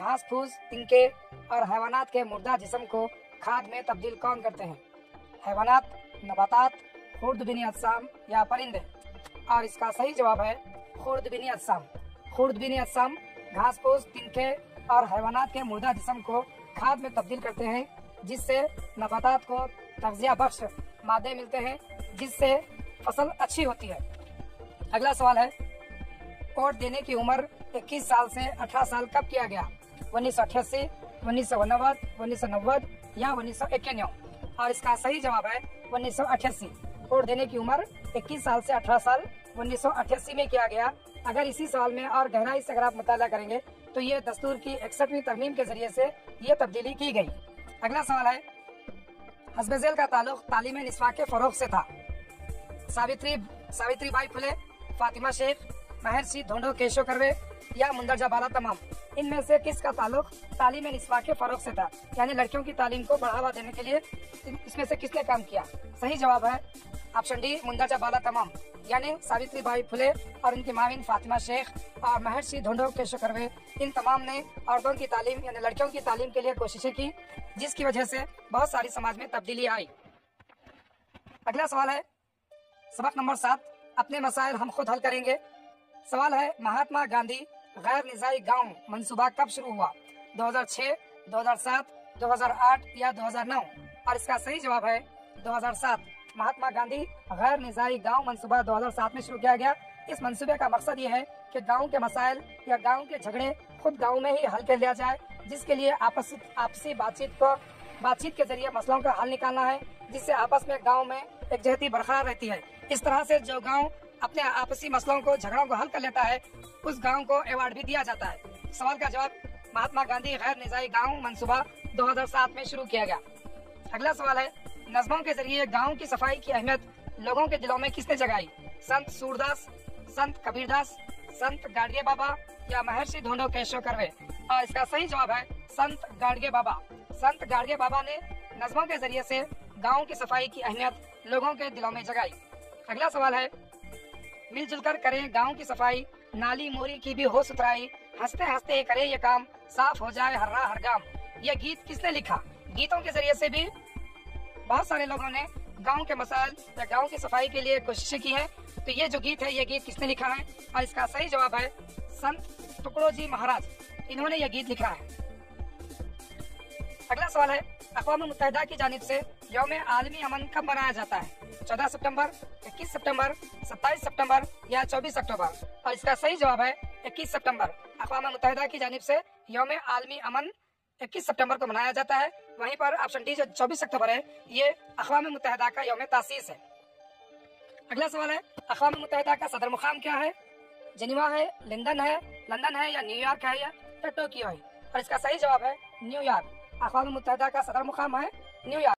घास फूस, तिनके और हैवानात के मुर्दा जिस्म को खाद में तब्दील कौन करते हैं? हैवानात, नबातात, खुर्दबिनी अजसाम या परिंदे? और इसका सही जवाब है खुर्दबिनी अजसाम। खुर्दबिनी अजसाम घास फूस, तिनके और हैवानात के मुर्दा जिस्म को खाद में तब्दील करते हैं, जिससे नबातात को तग़ज़िया बख्श मादे मिलते हैं, जिससे फसल अच्छी होती है। अगला सवाल है, वोट देने की उम्र 21 साल से 18 साल कब किया गया? 1988, 1989, 1990 या 1991? और इसका सही जवाब है 1988। वोट देने की उम्र 21 साल से 18 साल 1988 में किया गया। अगर इसी सवाल में और गहराई से अगर आप मुताला करेंगे तो ये दस्तूर की 61वीं तरमीम के जरिए से ये तब्दीली की गई। अगला सवाल है, हस्ब ज़ैल का ताल्लुक तालीम निस्वा के फ़रोग़ से था। सावित्री बाई फुले, फातिमा शेख, महर्षि ढूंढो केशव कर्वे या मुंदरजा बाला तमाम? इनमें से किसका ताल्लुक तालीम निस्वा के फ़रोग़ से था, यानी लड़कियों की तालीम को बढ़ावा देने के लिए इसमें से किसने काम किया? सही जवाब है ऑप्शन डी, मुंदरजा बाला तमाम, यानी सावित्री बाई फुले और इनकी माविन फातिमा शेख और महर्षि ढूंढो केशव कर्वे, इन तमाम ने औरतों की तालीम यानी लड़कियों की तालीम के लिए कोशिशें की, जिसकी वजह से बहुत सारी समाज में तब्दीली आई। अगला सवाल है, सबक नंबर 7, अपने मसाइल हम खुद हल करेंगे। सवाल है, महात्मा गांधी गैर निज़ाई गांव मंसूबा कब शुरू हुआ? 2006, 2007, 2008 या 2009? और इसका सही जवाब है 2007। महात्मा गांधी गैर निज़ाई गांव मंसूबा 2007 में शुरू किया गया। इस मंसूबे का मकसद ये है कि गांव के मसाइल या गांव के झगड़े खुद गांव में ही हल कर लिया जाए, जिसके लिए आपसी बातचीत के जरिए मसलों का हल निकालना है, जिससे आपस में गांव में एकजहती बरकरार रहती है। इस तरह से जो गांव अपने आपसी मसलों को, झगड़ों को हल कर लेता है, उस गांव को अवार्ड भी दिया जाता है। सवाल का जवाब, महात्मा गांधी गैर निज़ाई गांव मंसूबा 2007 में शुरू किया गया। अगला सवाल है, नज़्मों के जरिए गांव की सफाई की अहमियत लोगों के दिलों में किसने जगाई? संत सूरदास, संत कबीरदास, संत गाडगे बाबा या महर्षि ढूंढो केशव कर्वे? और इसका सही जवाब है संत गाडगे बाबा। संत गाडगे बाबा ने नज़्मों के जरिए से गांव की सफाई की अहमियत लोगों के दिलों में जगाई। अगला सवाल है, मिलजुल कर करें गांव की सफाई, नाली मोरी की भी हो सुथराई, हंसते हंसते करे ये काम, साफ हो जाए हर राह हर गाम? यह गीत किसने लिखा? गीतों के जरिए से भी बहुत सारे लोगों ने गांव के मसाइल या गांव की सफाई के लिए कोशिशें की है। तो ये जो गीत है, ये गीत किसने लिखा है? और इसका सही जवाब है संत टुकड़ो जी महाराज, इन्होंने यह गीत लिखा है। अगला सवाल है, अक़वाम मुत्तहिदा की जानिब से यौम आलमी अमन कब मनाया जाता है? 14 सितंबर, 21 सितंबर, 27 सितंबर या 24 अक्टूबर? और इसका सही जवाब है 21 सितंबर। अक़वाम मुत्तहिदा की जानिब से यौम आलमी अमन 21 सितंबर को मनाया जाता है। वहीं पर ऑप्शन डी जो 24 अक्टूबर है, ये अक़वाम मुत्तहिदा का यौम तासीस है। अगला सवाल है, अक़वाम मुत्तहिदा का सदर मुकाम क्या है? जिनेवा है, लंदन है या न्यूयॉर्क है या टोक्यो है? और इसका सही जवाब है न्यूयॉर्क। अक़वाम मुत्तहिदा का सदर मुकाम है न्यूयॉर्क।